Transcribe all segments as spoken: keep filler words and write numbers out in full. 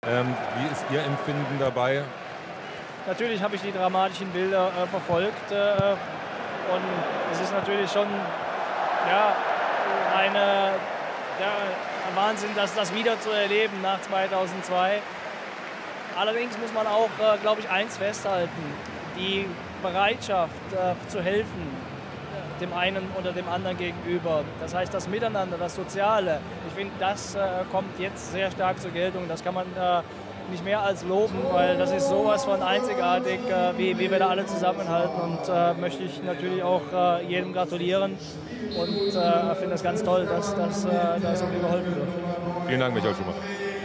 Ähm, wie ist Ihr Empfinden dabei? Natürlich habe ich die dramatischen Bilder äh, verfolgt äh, und es ist natürlich schon ja, eine, ja, ein Wahnsinn, das, das wieder zu erleben nach zweitausendzwei. Allerdings muss man auch, äh, glaube ich, eins festhalten: Die Bereitschaft äh, zu helfen, dem einen oder dem anderen gegenüber. Das heißt, das Miteinander, das Soziale. Ich finde, das äh, kommt jetzt sehr stark zur Geltung. Das kann man äh, nicht mehr als loben, weil das ist sowas von einzigartig, äh, wie, wie wir da alle zusammenhalten. Und äh, möchte ich natürlich auch äh, jedem gratulieren und äh, finde es ganz toll, dass, dass äh, da so viel geholfen wird. Vielen Dank, Michael Schumacher.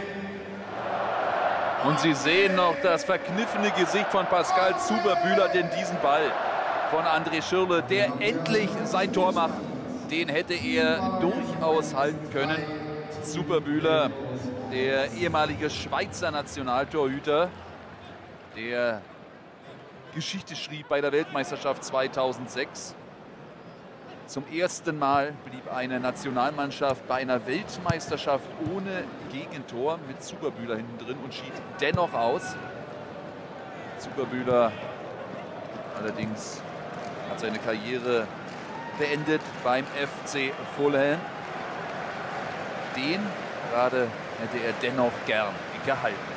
Und Sie sehen noch das verkniffene Gesicht von Pascal Zuberbühler, denn diesen Ball von André Schürrle, der endlich sein Tor macht, den hätte er durchaus halten können. Zuberbühler, der ehemalige Schweizer Nationaltorhüter, der Geschichte schrieb bei der Weltmeisterschaft zweitausendsechs. Zum ersten Mal blieb eine Nationalmannschaft bei einer Weltmeisterschaft ohne Gegentor mit Zuberbühler hinten drin und schied dennoch aus. Zuberbühler allerdings hat seine Karriere beendet beim F C Fulham. Den gerade hätte er dennoch gern gehalten.